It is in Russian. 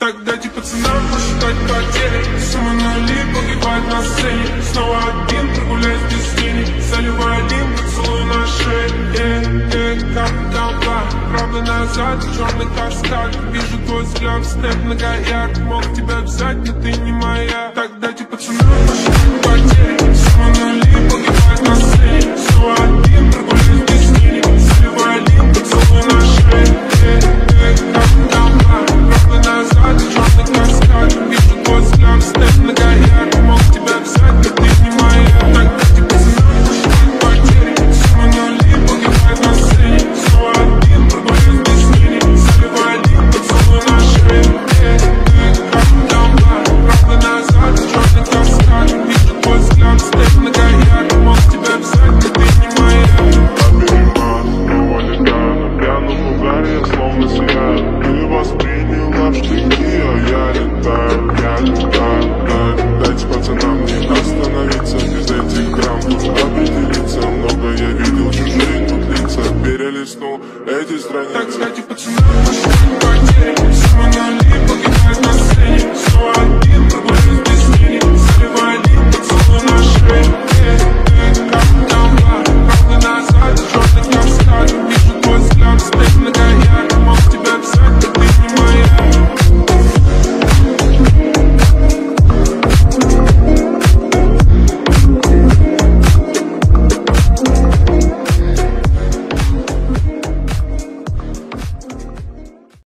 Так дайте пацанам посчитать потери. Суммы нули погибает на сцене. Снова один, прогуляюсь без тени. Заливай один поцелуй на шее. Кап-капа, правда назад, черный каскад. Вижу твой взгляд, степ на гаяк. Мог тебя взять, но ты не моя. Так дайте пацанам посчитать потери. Суммы нули погибает на сцене. Снова один, прогуляюсь без тени. Заливай один поцелуй на шее. Кап-капа, правда назад, черный каскад. Вижу твой взгляд, степ на гаяк. Мог тебя взять, но ты не моя. Так дайте пацанам посчитать потери. Суммы нули погибает на сцене. Снова один, прогуляюсь без тени. Заливай один поцелуй на шее. Кап-капа, правда назад, черный каскад. Вижу твой взгляд, степ на гаяк. Мог тебя взять, но ты не моя. Пьяном угаре я словно сияю. Ты восприняла в штыки, а я летаю. Дайте пацанам не остановиться. Без этих грамм тут определиться. Много я видел чужие тут лица. Перелистнул эти страницы. Так, дайте пацанам